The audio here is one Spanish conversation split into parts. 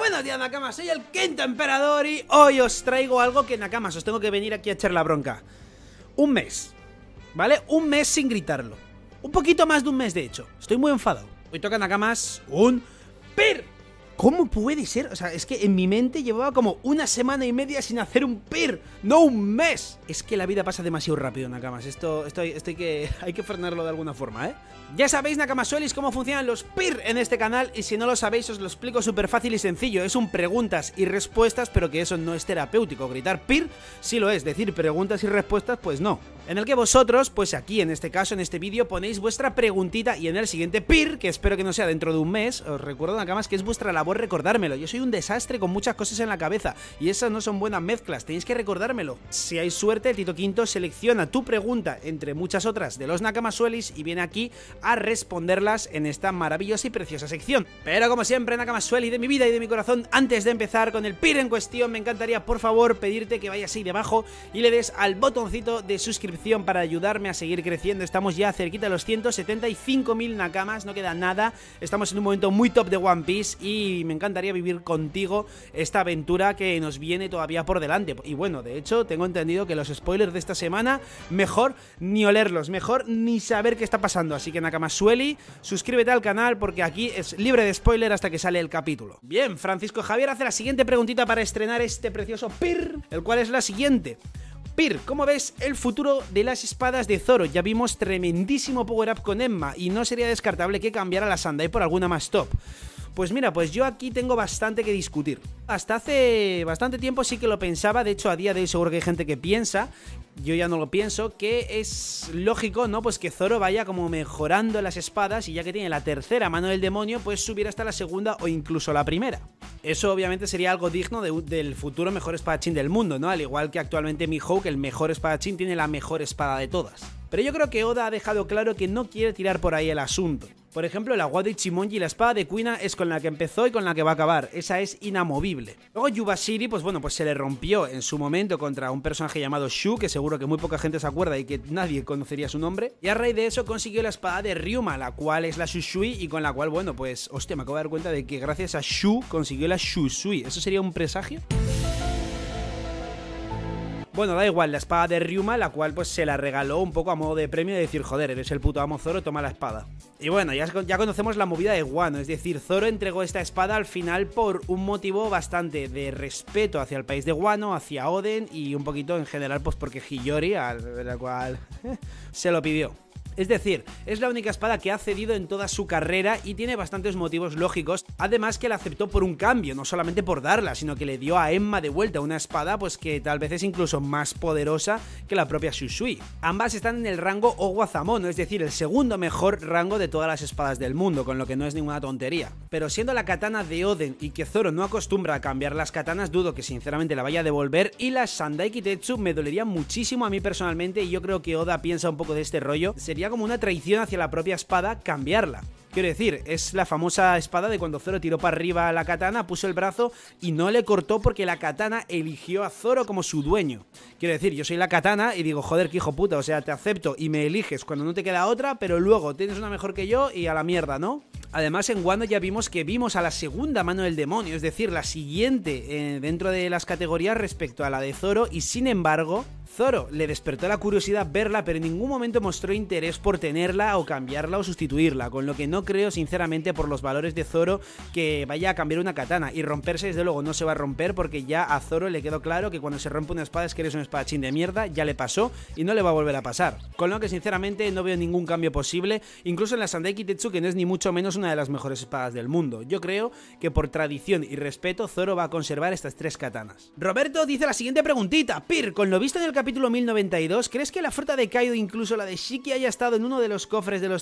Buenos días, Nakamas, soy el quinto emperador y hoy os traigo algo que, Nakamas, os tengo que venir aquí a echar la bronca. Un mes, ¿vale? Un mes sin gritarlo. Un poquito más de un mes, de hecho. Estoy muy enfadado. Hoy toca, Nakamas, un PIR. ¿Cómo puede ser? O sea, es que en mi mente llevaba como una semana y media sin hacer un PIR, no un mes. Es que la vida pasa demasiado rápido, Nakamas. Esto hay que frenarlo de alguna forma, ¿eh? Ya sabéis, Nakamasuelis, cómo funcionan los PIR en este canal, y si no lo sabéis os lo explico súper fácil y sencillo. Es un preguntas y respuestas, pero que eso no es terapéutico. Gritar PIR sí lo es, decir preguntas y respuestas pues no. En el que vosotros, pues aquí en este caso, en este vídeo, ponéis vuestra preguntita, y en el siguiente PIR, que espero que no sea dentro de un mes, os recuerdo, Nakamas, que es vuestra labor recordármelo. Yo soy un desastre con muchas cosas en la cabeza y esas no son buenas mezclas, tenéis que recordármelo. Si hay suerte, el Tito Quinto selecciona tu pregunta entre muchas otras de los Nakamasuelis y viene aquí a responderlas en esta maravillosa y preciosa sección. Pero como siempre, Nakamasueli de mi vida y de mi corazón, antes de empezar con el PIR en cuestión, me encantaría por favor pedirte que vayas ahí debajo y le des al botoncito de suscripción para ayudarme a seguir creciendo. Estamos ya cerquita de los 175.000 Nakamas, no queda nada, estamos en un momento muy top de One Piece y me encantaría vivir contigo esta aventura que nos viene todavía por delante. Y bueno, de hecho, tengo entendido que los spoilers de esta semana, mejor ni olerlos, mejor ni saber qué está pasando. Así que, Nakamasueli, suscríbete al canal porque aquí es libre de spoiler hasta que sale el capítulo. Bien, Francisco Javier hace la siguiente preguntita para estrenar este precioso PIR, el cual es la siguiente. PIR, ¿cómo ves el futuro de las espadas de Zoro? Ya vimos tremendísimo power up con Emma y no sería descartable que cambiara la Sandai por alguna más top. Pues mira, pues yo aquí tengo bastante que discutir. Hasta hace bastante tiempo sí que lo pensaba, de hecho a día de hoy seguro que hay gente que piensa, yo ya no lo pienso, que es lógico, ¿no? Pues que Zoro vaya como mejorando las espadas y ya que tiene la tercera mano del demonio, pues subir hasta la segunda o incluso la primera. Eso obviamente sería algo digno del futuro mejor espadachín del mundo, ¿no? Al igual que actualmente Mihawk, el mejor espadachín, tiene la mejor espada de todas. Pero yo creo que Oda ha dejado claro que no quiere tirar por ahí el asunto. Por ejemplo, la agua de Ichimonji y la espada de Kuina es con la que empezó y con la que va a acabar. Esa es inamovible. Luego Yubashiri, pues bueno, pues se le rompió en su momento contra un personaje llamado Shu, que seguro que muy poca gente se acuerda y que nadie conocería su nombre. Y a raíz de eso consiguió la espada de Ryuma, la cual es la Shushui y con la cual, bueno, pues, hostia, me acabo de dar cuenta de que gracias a Shu consiguió la Shushui. ¿Eso sería un presagio? Bueno, da igual, la espada de Ryuma, la cual pues se la regaló un poco a modo de premio de decir, joder, eres el puto amo Zoro, toma la espada. Y bueno, ya conocemos la movida de Wano, es decir, Zoro entregó esta espada al final por un motivo bastante de respeto hacia el país de Wano, hacia Oden y un poquito en general pues porque Hiyori, la cual se lo pidió. Es decir, es la única espada que ha cedido en toda su carrera y tiene bastantes motivos lógicos, además que la aceptó por un cambio, no solamente por darla, sino que le dio a Emma de vuelta una espada pues que tal vez es incluso más poderosa que la propia Shushui. Ambas están en el rango Owazamono, es decir, el segundo mejor rango de todas las espadas del mundo, con lo que no es ninguna tontería. Pero siendo la katana de Oden y que Zoro no acostumbra a cambiar las katanas, dudo que sinceramente la vaya a devolver, y la Sandai Kitetsu me dolería muchísimo a mí personalmente y yo creo que Oda piensa un poco de este rollo, sería como una traición hacia la propia espada cambiarla. Quiero decir, es la famosa espada de cuando Zoro tiró para arriba la katana, puso el brazo y no le cortó porque la katana eligió a Zoro como su dueño. Quiero decir, yo soy la katana y digo, joder, que hijo puta, o sea, te acepto y me eliges cuando no te queda otra, pero luego tienes una mejor que yo y a la mierda, ¿no? Además, en Wano ya vimos a la segunda mano del demonio, es decir, la siguiente dentro de las categorías respecto a la de Zoro, y sin embargo, Zoro le despertó la curiosidad verla, pero en ningún momento mostró interés por tenerla o cambiarla o sustituirla, con lo que no creo sinceramente por los valores de Zoro que vaya a cambiar una katana, y romperse desde luego no se va a romper porque ya a Zoro le quedó claro que cuando se rompe una espada es que eres un espadachín de mierda, ya le pasó y no le va a volver a pasar, con lo que sinceramente no veo ningún cambio posible, incluso en la Sandai Kitetsu, que no es ni mucho menos una de las mejores espadas del mundo. Yo creo que por tradición y respeto Zoro va a conservar estas tres katanas. Roberto dice la siguiente preguntita: PIR, con lo visto en el capítulo 1092, ¿crees que la fruta de Kaido, incluso la de Shiki, haya estado en uno de los cofres de los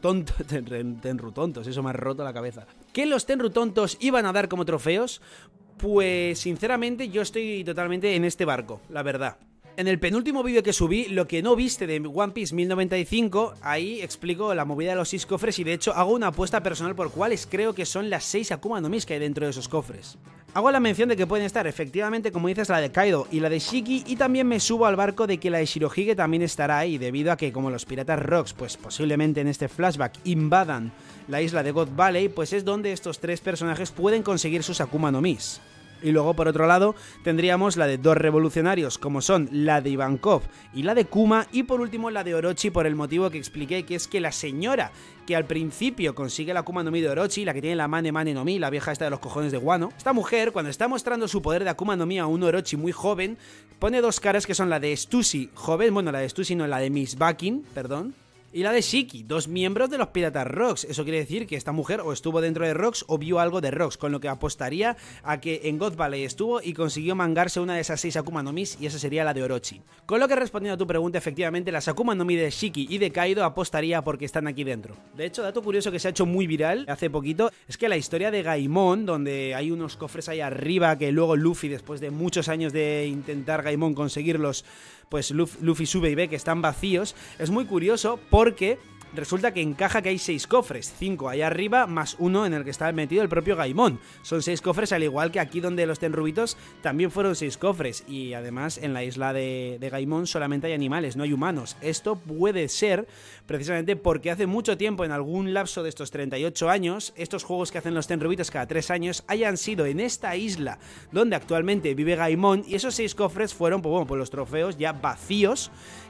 Tenrutontos? Eso me ha roto la cabeza. ¿Que los Tenrutontos iban a dar como trofeos? Pues sinceramente yo estoy totalmente en este barco, la verdad. En el penúltimo vídeo que subí, lo que no viste de One Piece 1095, ahí explico la movida de los 6 cofres y de hecho hago una apuesta personal por cuáles creo que son las 6 Akuma no Mis que hay dentro de esos cofres. Hago la mención de que pueden estar efectivamente, como dices, la de Kaido y la de Shiki, y también me subo al barco de que la de Shirohige también estará ahí, debido a que como los piratas Rocks, pues posiblemente en este flashback invadan la isla de God Valley, pues es donde estos tres personajes pueden conseguir sus Akuma no Mis. Y luego, por otro lado, tendríamos la de dos revolucionarios, como son la de Ivankov y la de Kuma, y por último la de Orochi, por el motivo que expliqué, que es que la señora que al principio consigue la Akuma no Mi de Orochi, la que tiene la Mane Mane no Mi, la vieja esta de los cojones de Wano, esta mujer, cuando está mostrando su poder de Akuma no Mi a un Orochi muy joven, pone dos caras que son la de Stussy joven, bueno, la de Stussy no, la de Miss Bakin, perdón, y la de Shiki, dos miembros de los Piratas Rocks. Eso quiere decir que esta mujer o estuvo dentro de Rocks o vio algo de Rocks, con lo que apostaría a que en God Valley estuvo y consiguió mangarse una de esas 6 Akuma no Mis, y esa sería la de Orochi. Con lo que, respondiendo a tu pregunta, efectivamente las Akuma no Mi de Shiki y de Kaido apostaría porque están aquí dentro. De hecho, dato curioso que se ha hecho muy viral hace poquito es que la historia de Gaimon, donde hay unos cofres ahí arriba que luego Luffy, después de muchos años de intentar Gaimon conseguirlos, pues Luffy sube y ve que están vacíos, es muy curioso porque resulta que encaja que hay 6 cofres, 5 allá arriba más uno en el que está metido el propio Gaimon. Son 6 cofres, al igual que aquí donde los Tenryubitos también fueron 6 cofres, y además en la isla de Gaimon solamente hay animales, no hay humanos. Esto puede ser precisamente porque hace mucho tiempo, en algún lapso de estos 38 años, estos juegos que hacen los Tenryubitos cada 3 años hayan sido en esta isla donde actualmente vive Gaimon, y esos 6 cofres fueron, pues bueno, pues los trofeos ya vacíos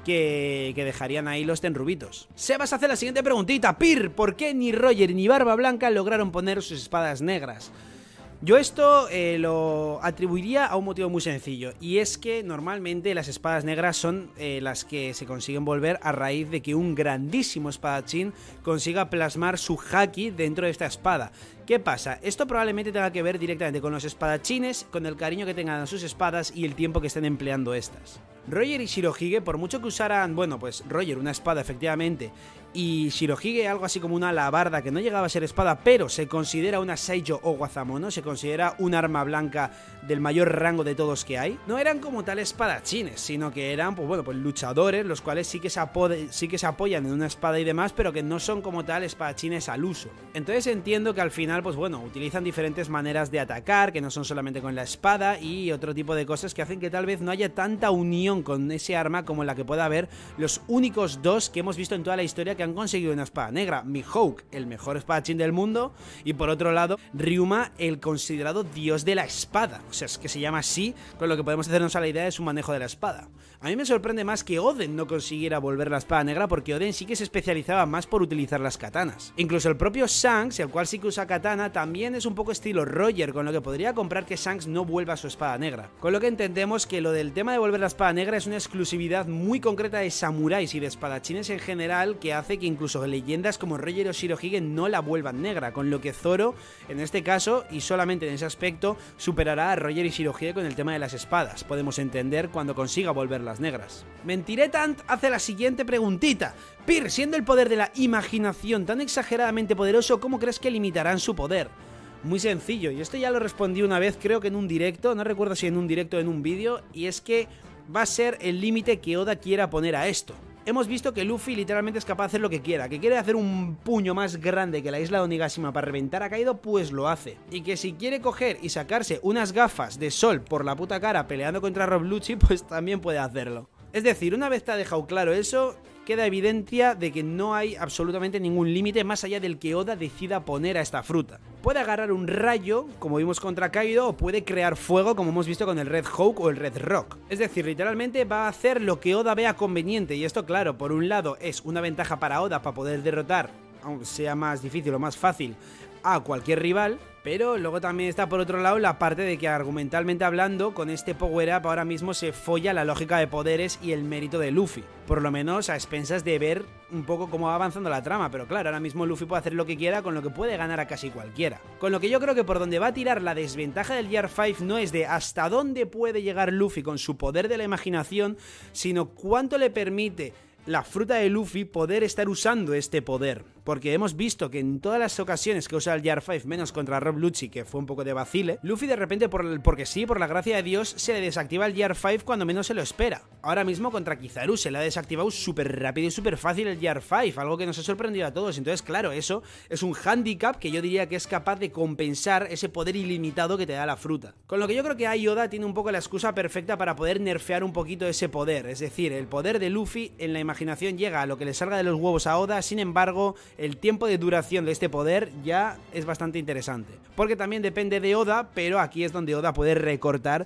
que dejarían ahí los Tenryubitos. Sebas hace la siguiente preguntita: Pir, ¿por qué ni Roger ni Barba Blanca lograron poner sus espadas negras? Yo esto lo atribuiría a un motivo muy sencillo, y es que normalmente las espadas negras son las que se consiguen volver a raíz de que un grandísimo espadachín consiga plasmar su haki dentro de esta espada. ¿Qué pasa? Esto probablemente tenga que ver directamente con los espadachines, con el cariño que tengan a sus espadas y el tiempo que estén empleando estas. Roger y Shirohige, por mucho que usaran, bueno, pues Roger una espada efectivamente, y Shirohige algo así como una alabarda que no llegaba a ser espada, pero se considera una Saijo o Wazamono, se considera un arma blanca del mayor rango de todos que hay, no eran como tal espadachines, sino que eran, pues bueno, pues luchadores, los cuales sí que se apoyan en una espada y demás, pero que no son como tal espadachines al uso. Entonces entiendo que al final, pues bueno, utilizan diferentes maneras de atacar, que no son solamente con la espada, y otro tipo de cosas que hacen que tal vez no haya tanta unión con ese arma como la que pueda haber los únicos dos que hemos visto en toda la historia que han conseguido una espada negra: Mihawk, el mejor espadachín del mundo, y por otro lado Ryuma, el considerado dios de la espada. O sea, es que se llama así, con lo que podemos hacernos a la idea de su manejo de la espada. A mí me sorprende más que Oden no consiguiera volver la espada negra, porque Oden sí que se especializaba más por utilizar las katanas. Incluso el propio Shanks, el cual sí que usa katana, también es un poco estilo Roger, con lo que podría comprar que Shanks no vuelva su espada negra. Con lo que entendemos que lo del tema de volver la espada negra es una exclusividad muy concreta de samuráis y de espadachines en general, que hace que incluso leyendas como Roger o Shirohige no la vuelvan negra, con lo que Zoro, en este caso, y solamente en ese aspecto, superará a Roger y Shirohige con el tema de las espadas. Podemos entender cuando consiga volverlas negras. Mentiretant hace la siguiente preguntita: Pir, siendo el poder de la imaginación tan exageradamente poderoso, ¿cómo crees que limitarán su poder? Muy sencillo, y esto ya lo respondí una vez, creo que en un directo, no recuerdo si en un directo o en un vídeo, y es que va a ser el límite que Oda quiera poner a esto. Hemos visto que Luffy literalmente es capaz de hacer lo que quiera, que quiere hacer un puño más grande que la isla de Onigashima para reventar a Kaido, pues lo hace. Y que si quiere coger y sacarse unas gafas de sol por la puta cara peleando contra Rob Lucci, pues también puede hacerlo. Es decir, una vez te ha dejado claro eso, queda evidencia de que no hay absolutamente ningún límite más allá del que Oda decida poner a esta fruta. Puede agarrar un rayo, como vimos contra Kaido, o puede crear fuego, como hemos visto con el Red Hawk o el Red Rock. Es decir, literalmente va a hacer lo que Oda vea conveniente, y esto, claro, por un lado es una ventaja para Oda para poder derrotar, aunque sea más difícil o más fácil, a cualquier rival, pero luego también está por otro lado la parte de que, argumentalmente hablando, con este power up ahora mismo se folla la lógica de poderes y el mérito de Luffy, por lo menos a expensas de ver un poco cómo va avanzando la trama. Pero claro, ahora mismo Luffy puede hacer lo que quiera, con lo que puede ganar a casi cualquiera. Con lo que yo creo que por donde va a tirar la desventaja del Year 5 no es de hasta dónde puede llegar Luffy con su poder de la imaginación, sino cuánto le permite la fruta de Luffy poder estar usando este poder. porque hemos visto que en todas las ocasiones que usa el Gear 5, menos contra Rob Lucci, que fue un poco de vacile, Luffy de repente, porque sí, por la gracia de Dios, se le desactiva el Gear 5 cuando menos se lo espera. Ahora mismo contra Kizaru se le ha desactivado súper rápido y súper fácil el Gear 5, algo que nos ha sorprendido a todos. Entonces, claro, eso es un handicap que yo diría que es capaz de compensar ese poder ilimitado que te da la fruta. Con lo que yo creo que ahí Oda tiene un poco la excusa perfecta para poder nerfear un poquito ese poder. Es decir, el poder de Luffy en la imaginación llega a lo que le salga de los huevos a Oda. Sin embargo, el tiempo de duración de este poder ya es bastante interesante, porque también depende de Oda, pero aquí es donde Oda puede recortar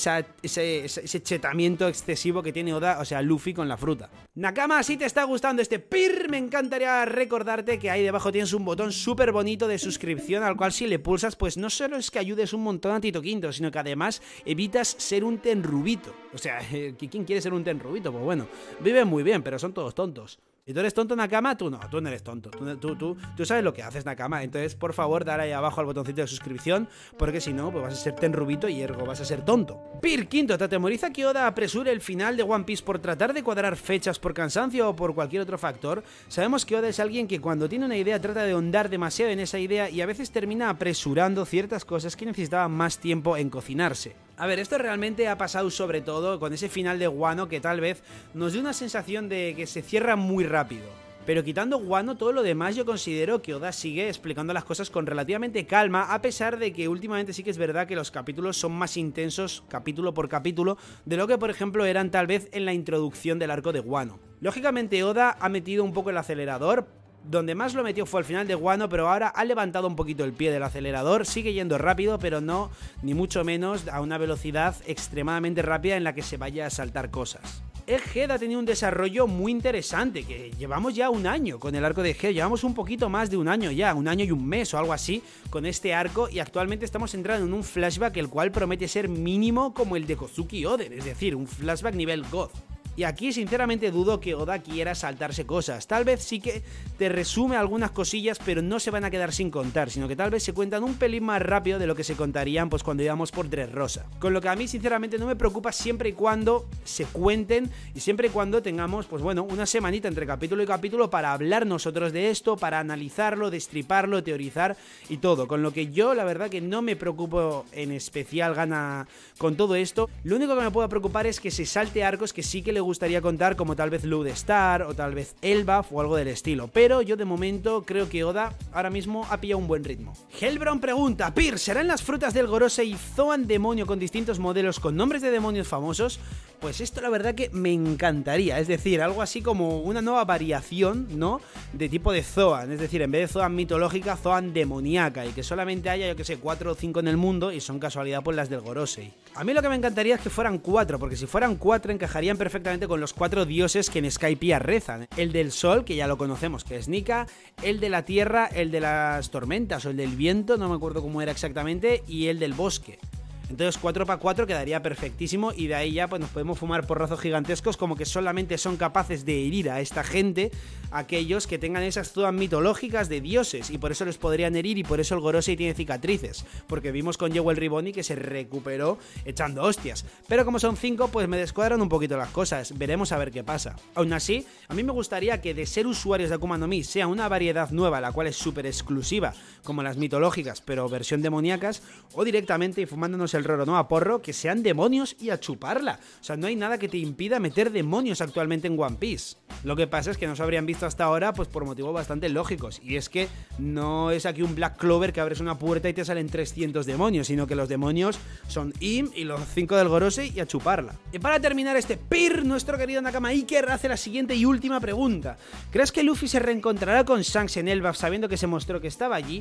ese chetamiento excesivo que tiene Oda, o sea, Luffy con la fruta. Nakama, si te está gustando este PIR, me encantaría recordarte que ahí debajo tienes un botón súper bonito de suscripción, al cual si le pulsas, pues no solo es que ayudes un montón a Tito Quinto, sino que además evitas ser un tenrubito. O sea, ¿quién quiere ser un tenrubito? Pues bueno, viven muy bien, pero son todos tontos. ¿Y tú eres tonto, Nakama? Tú no eres tonto. Tú sabes lo que haces, Nakama. Entonces, por favor, dale ahí abajo al botoncito de suscripción, porque si no, pues vas a ser tenrubito y ergo vas a ser tonto. PIR quinto, ¿te atemoriza que Oda apresure el final de One Piece por tratar de cuadrar fechas por cansancio o por cualquier otro factor? Sabemos que Oda es alguien que cuando tiene una idea trata de ahondar demasiado en esa idea y a veces termina apresurando ciertas cosas que necesitaban más tiempo en cocinarse. A ver, esto realmente ha pasado sobre todo con ese final de Wano, que tal vez nos dé una sensación de que se cierra muy rápido. Pero quitando Wano, todo lo demás yo considero que Oda sigue explicando las cosas con relativamente calma, a pesar de que últimamente sí que es verdad que los capítulos son más intensos, capítulo por capítulo, de lo que por ejemplo eran tal vez en la introducción del arco de Wano. Lógicamente Oda ha metido un poco el acelerador. Donde más lo metió fue al final de Wano, pero ahora ha levantado un poquito el pie del acelerador, sigue yendo rápido, pero no, ni mucho menos, a una velocidad extremadamente rápida en la que se vaya a saltar cosas. Egghead ha tenido un desarrollo muy interesante, que llevamos ya un año con el arco de Egghead, llevamos un poquito más de un año ya, un año y un mes o algo así con este arco, y actualmente estamos entrando en un flashback el cual promete ser mínimo como el de Kozuki Oden, es decir, un flashback nivel God. Y aquí sinceramente dudo que Oda quiera saltarse cosas. Tal vez sí que te resume algunas cosillas, pero no se van a quedar sin contar, sino que tal vez se cuentan un pelín más rápido de lo que se contarían pues cuando íbamos por Dressrosa. Con lo que a mí sinceramente no me preocupa siempre y cuando se cuenten y siempre y cuando tengamos pues bueno, una semanita entre capítulo y capítulo para hablar nosotros de esto, para analizarlo, destriparlo, teorizar y todo. Con lo que yo la verdad que no me preocupo en especial gana con todo esto. Lo único que me puede preocupar es que se salte arcos que sí que le gustaría contar, como tal vez Lodestar o tal vez Elbaf o algo del estilo, pero yo de momento creo que Oda ahora mismo ha pillado un buen ritmo. Hellbrown pregunta: PIR, ¿serán las frutas del Gorosei Zoan demonio con distintos modelos con nombres de demonios famosos? Pues esto la verdad que me encantaría, es decir, algo así como una nueva variación, ¿no?, de tipo de Zoan, es decir, en vez de Zoan mitológica, Zoan demoníaca, y que solamente haya, yo que sé, 4 o 5 en el mundo y son casualidad pues las del Gorosei. A mí lo que me encantaría es que fueran 4, porque si fueran 4 encajarían perfectamente con los 4 dioses que en Skypiea rezan. El del sol, que ya lo conocemos, que es Nika, el de la tierra, el de las tormentas o el del viento, no me acuerdo cómo era exactamente, y el del bosque. Entonces 4x4 quedaría perfectísimo y de ahí ya pues nos podemos fumar porrazos gigantescos como que solamente son capaces de herir a esta gente, aquellos que tengan esas zonas mitológicas de dioses, y por eso les podrían herir y por eso el Gorosei tiene cicatrices, porque vimos con Jewel Riboni que se recuperó echando hostias. Pero como son 5 pues me descuadran un poquito las cosas, veremos a ver qué pasa. Aún así, a mí me gustaría que de ser usuarios de Akuma no Mi sea una variedad nueva, la cual es súper exclusiva, como las mitológicas pero versión demoníacas, o directamente y fumándonos el Roro no a porro, que sean demonios y a chuparla. O sea, no hay nada que te impida meter demonios actualmente en One Piece. Lo que pasa es que no se habrían visto hasta ahora pues por motivos bastante lógicos, y es que no es aquí un Black Clover que abres una puerta y te salen 300 demonios, sino que los demonios son Im y los 5 del Gorosei y a chuparla. Y para terminar este PIR, nuestro querido Nakama Iker hace la siguiente y última pregunta: ¿crees que Luffy se reencontrará con Shanks en Elbaf sabiendo que se mostró que estaba allí?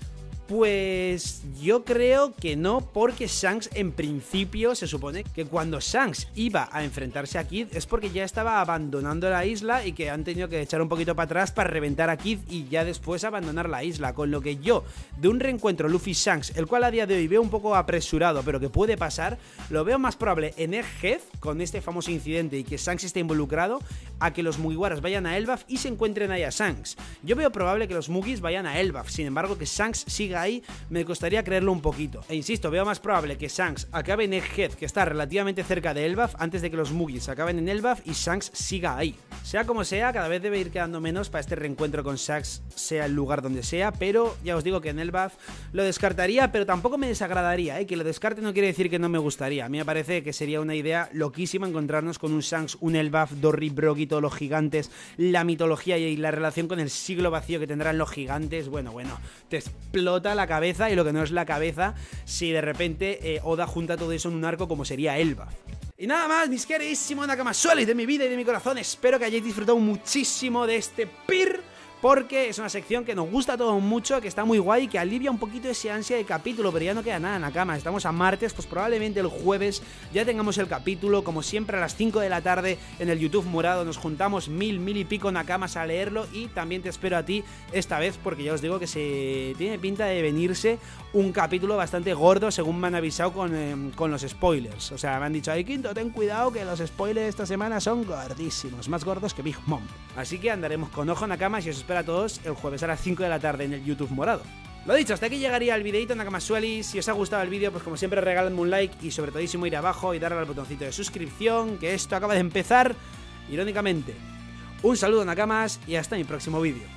Pues yo creo que no, porque Shanks en principio se supone que cuando Shanks iba a enfrentarse a Kid es porque ya estaba abandonando la isla y que han tenido que echar un poquito para atrás para reventar a Kid y ya después abandonar la isla, con lo que yo de un reencuentro Luffy-Shanks, el cual a día de hoy veo un poco apresurado pero que puede pasar, lo veo más probable en Egghead con este famoso incidente y que Shanks esté involucrado, a que los Mugiwaras vayan a Elbaf y se encuentren ahí a Shanks. Yo veo probable que los Mugis vayan a Elbaf, sin embargo que Shanks siga siga ahí, me costaría creerlo un poquito. E insisto, veo más probable que Shanks acabe en Egghead, que está relativamente cerca de Elbaf, antes de que los Muggis acaben en Elbaf y Shanks siga ahí. Sea como sea, cada vez debe ir quedando menos para este reencuentro con Shanks, sea el lugar donde sea, pero ya os digo que en Elbaf lo descartaría, pero tampoco me desagradaría, que lo descarte no quiere decir que no me gustaría. A mí me parece que sería una idea loquísima encontrarnos con un Shanks, un Elbaf, Dorry, Broggy, todos los gigantes, la mitología y la relación con el siglo vacío que tendrán los gigantes. Bueno, te explota la cabeza, y lo que no es la cabeza si de repente Oda junta todo eso en un arco como sería Elbaf. Y nada más, mis queridísimos Nakamasuelis de mi vida y de mi corazón, espero que hayáis disfrutado muchísimo de este PIR, porque es una sección que nos gusta a todos mucho, que está muy guay, que alivia un poquito ese ansia de capítulo, pero ya no queda nada, Nakama. Estamos a martes, pues probablemente el jueves ya tengamos el capítulo, como siempre a las 5 de la tarde en el YouTube morado. Nos juntamos mil y pico Nakamas a leerlo, y también te espero a ti esta vez, porque ya os digo que se tiene pinta de venirse un capítulo bastante gordo, según me han avisado con los spoilers. O sea, me han dicho, ay Quinto, ten cuidado que los spoilers esta semana son gordísimos, más gordos que Big Mom. Así que andaremos con ojo, Nakamas, y os espero a todos el jueves a las 5 de la tarde en el YouTube morado. Lo dicho, hasta aquí llegaría el videito, Nakamasuelis. Si os ha gustado el vídeo, pues como siempre regaladme un like, y sobre todo ir abajo y darle al botoncito de suscripción, que esto acaba de empezar, irónicamente. Un saludo, Nakamas, y hasta mi próximo vídeo.